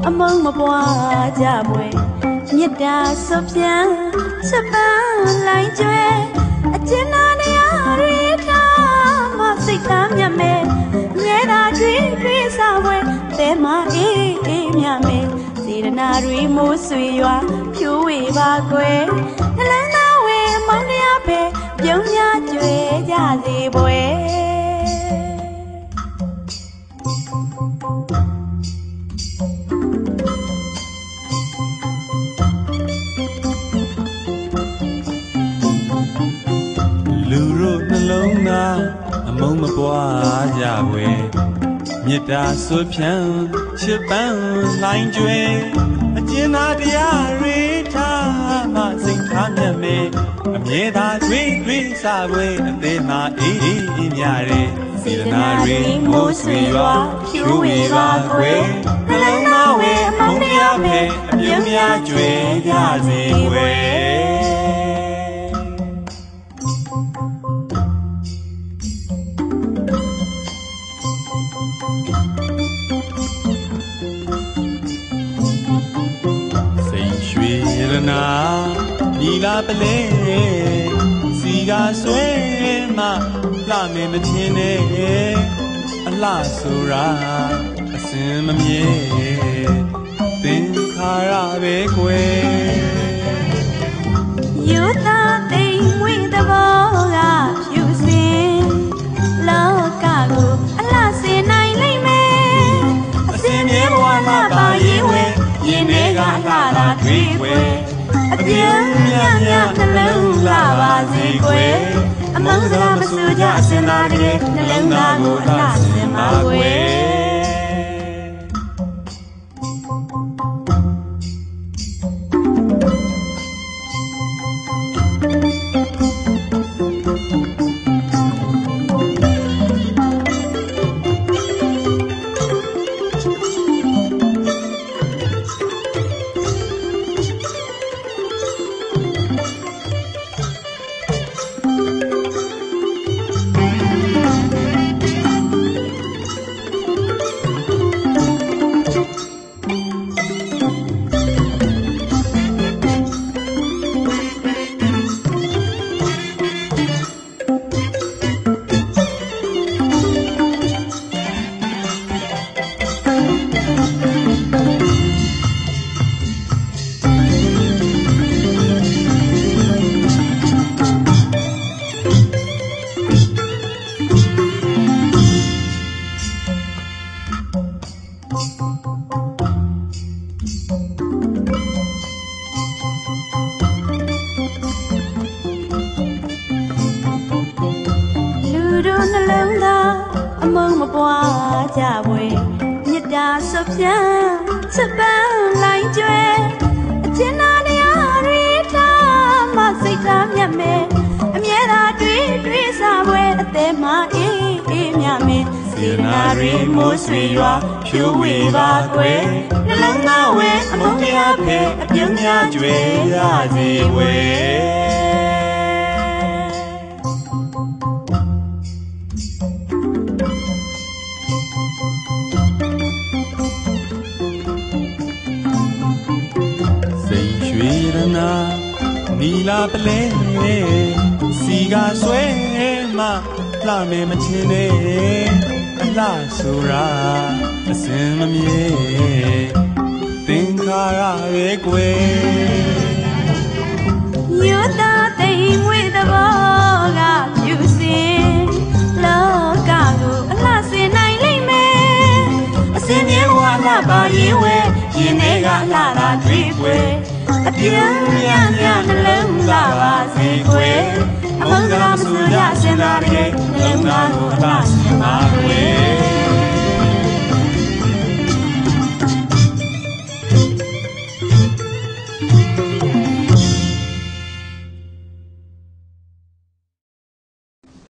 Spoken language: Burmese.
မုံမပွားကြပွဲမြစ်တာဆွပြန်ချက်ပန်းလိုက်ကျွဲအကျဉ်းသားနေရာတွေထားမစိတ်သားမြတ်မဲငဲတာတွေစားပွဲတဲမအေးအေးမြတ်မဲစေရနာတွေမိုးဆွေရွာဖြိုးဝေပါကွယ်နှလုံးသားဝဲမောင်တရားပဲပြုံးများကျွဲကြစေပွဲလူတို့နှလုံးသားအမုံမပွားကြွယ်မြစ်တာဆွဖြန်းချစ်ပန်းလိုင်းကျွဲအကျဉ်းသားတရားတွေထားမှစိတ်ထားမြတ်မေအမြဲသာတွေစားပွဲအသေးမှအေးအေးမြရဲစေတနာတွေမိုးဆွေရွာဖြိုးဝေပါကွယ်နှလုံးသားဝဲအမုံတရားပဲအပြုံးများကျွဲကြစေကွယ်နာညီလာပလဲစီကဆွဲမှလှမယ်မချင်းနဲ့အလှဆိုတာအစင်မမြဲသင်္ခါရပဲကွယ်ယူသားသိမ်မွေသဘောကဖြူစင်လောကကိုအလှစင်နိုင်လိမ့်မယ်အစင်မြဲဘဝမှာပါရေးဝဲရင်တွေကလှတာတွေ့ွယ်အပြင်းမြတ်မြတ်နှလုံးလာပါစေကွယ်အမုန်းစကားမဆိုကြအစင်သားတွေနှလုံးသားကိုအလှစင်ပါကွယ်အမုံမပွားကြပွဲမြစ်တာဆွပြန်ချက်ပန်းလိုက်ကျွဲအကျဉ်းသားနေရာတွေထားမစိတ်သားမြတ်မဲအမြဲသာတွေစားပွဲအသေးမှအေးအေးမြတ်မဲစေနာတွေမိုးဆွေရွာဖြိုးဝေပါကွယ်နှလုံးသားဝဲအမုံတရားပဲအပြုံးများကျွဲရစေကွယ်နီလာပလဲစီကဆွဲမှလှမယ်မချင်းနဲ့အလှဆိုတာအစင်မမြဲသင်္ခါရပဲကွယ်ယူသားသိမ်မွေသဘောကဖြူစင်လောကကိုအလှစင်နိုင်လိမ့်မယ်အစင်မြဲဘဝလှပါရေးဝဲရင်တွေကလှတာတွေ့ွယ်အပြင်းမြတ်မြတ်နှလုံးလာပါစေကွယ်အမုန်းစကားမဆိုကြစင်သားတွေနှလုံးသားကိုအလှစင်ပါ